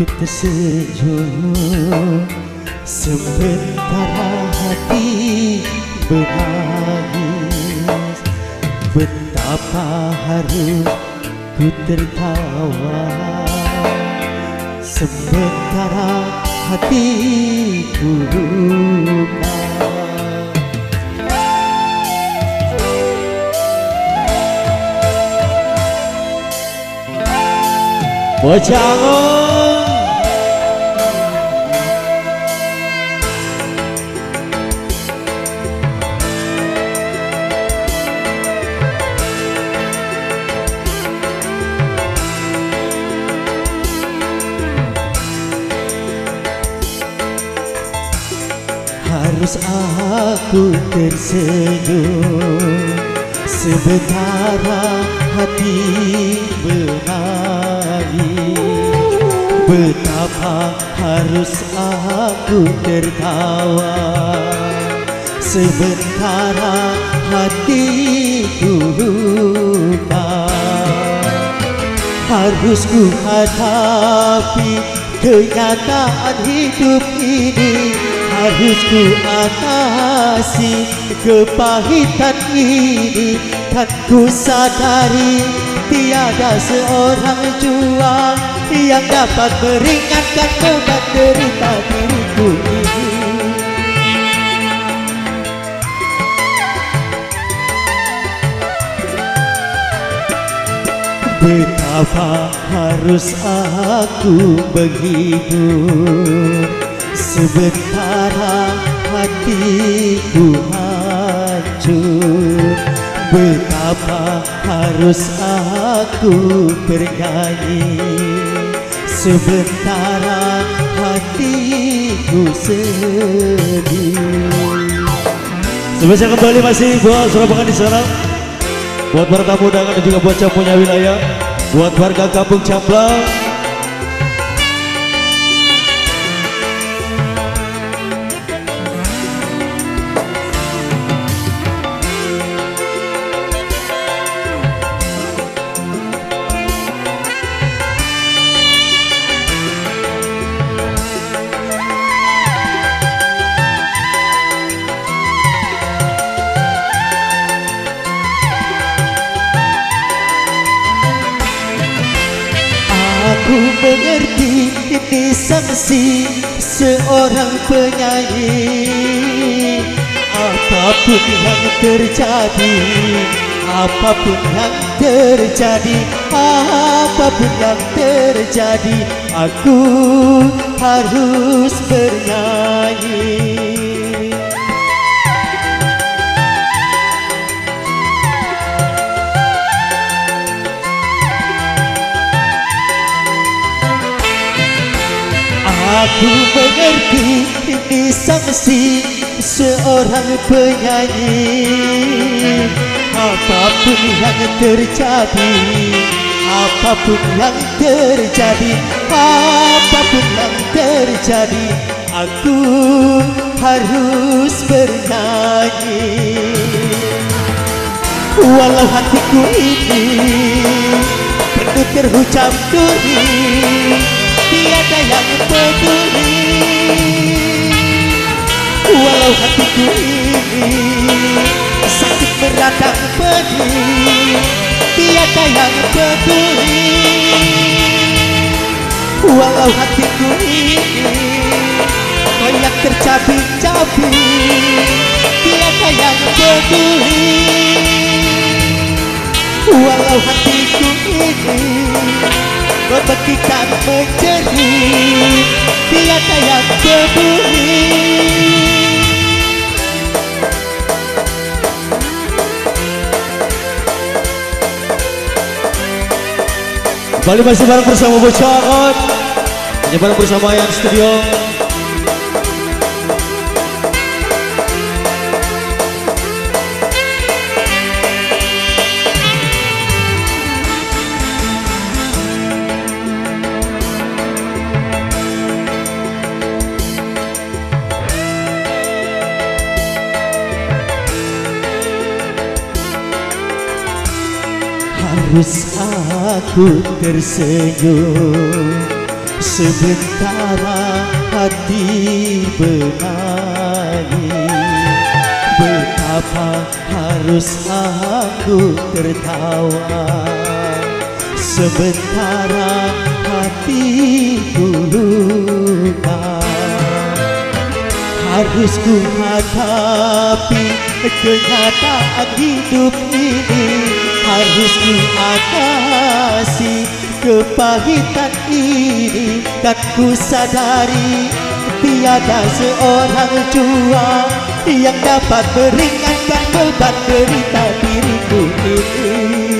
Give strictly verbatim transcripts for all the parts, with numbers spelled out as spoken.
Ku tersenyum sementara hati menangis. Betapa harus ku tertawa sementara hatiku luka. Bocangon harus aku tersenyum sementara hati menangis. Betapa harus aku tertawa sementara hatiku luka. Harus ku hadapi kenyataan hidup ini, harus ku atasi kepahitan ini. Kan ku sadari tiada seorang jua yang dapat meringankan beban derita diriku ini. Betapa harus aku menghibur sementara hatiku hancur. Betapa harus aku bernyanyi sementara hatiku sedih. Sebelumnya kembali masih buat Surabaya di sana, buat para tamu undangan dan juga buat yang punya wilayah, buat warga Kampung Camblang. Aku mengerti ini sanksi seorang penyanyi. Apapun yang terjadi, apapun yang terjadi, apapun yang terjadi, aku harus bernyanyi. Aku mengerti ini sanksi seorang penyanyi. Apapun yang terjadi, apapun yang terjadi, apapun yang terjadi, aku harus bernyanyi. Walau hatiku ini penuh terhujam duri, tiada yang peduli. Walau hatiku ini sakit meradang pedih, tiada yang peduli. Walau hatiku ini koyak tercabik-cabik, tiada yang peduli. Walau hatiku ini membekikan menjerit, tiada yang peduli. Kembali masih bareng bersama Bocangon, hanya bareng bersama Yan Studio. Harus aku tersenyum Sementara hati menangis, betapa harus aku tertawa. Sementara hatiku luka, harus ku hadapi kenyataan hidup ini. Harus ku atasi kepahitan ini. Dan ku sadari tiada seorang jua yang dapat meringankan beban derita diriku ini.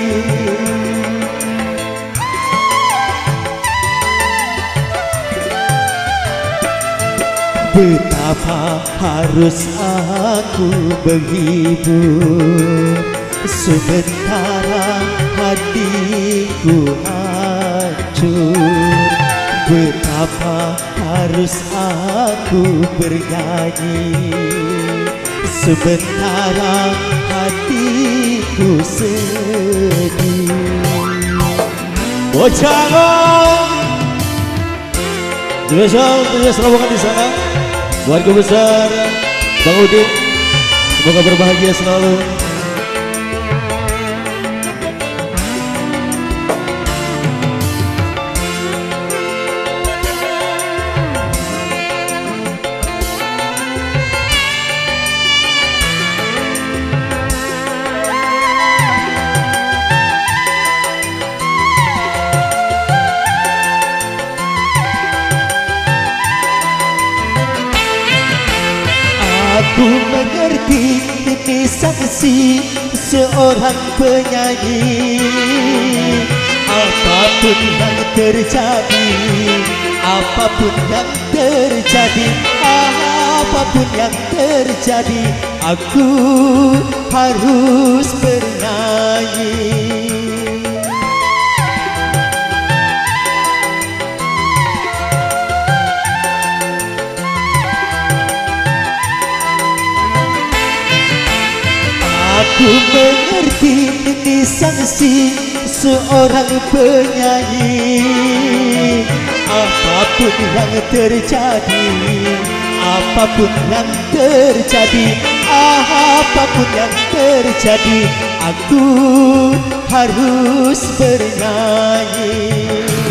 Betapa harus aku menghibur, sementara hatiku hancur. Betapa harus aku bernyanyi, sementara hatiku sedih. Bocangon spesial untuk Serabukan di sana, keluarga besar Bang Udin, semoga berbahagia selalu. Aku mengerti ini sanksi seorang penyanyi. Apapun yang terjadi, apapun yang terjadi, apapun yang terjadi, aku harus bernyanyi. Aku mengerti ini sanksi seorang penyanyi. Apapun yang terjadi, apapun yang terjadi, apapun yang terjadi, aku harus bernyanyi.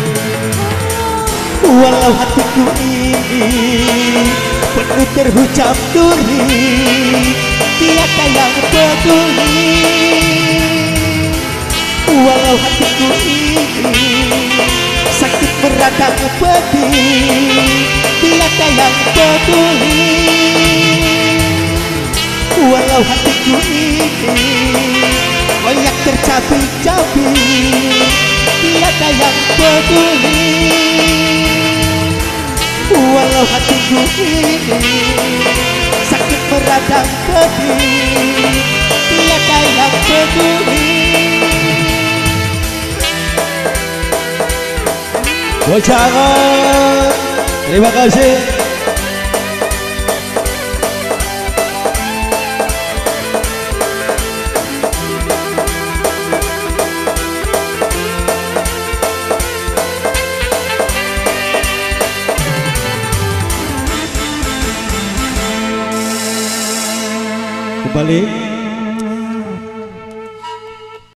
Walau hatiku ini penuh terhucap duri, tiada yang peduli. Walau hatiku ini sakit meradang pedih, tiada yang peduli. Walau hatiku ini layak tercabik-cabik, tiada yang peduli. Walau hatiku ini sakit meradang pedih, tiada yang peduli. Bocangon, terima kasih. Kembali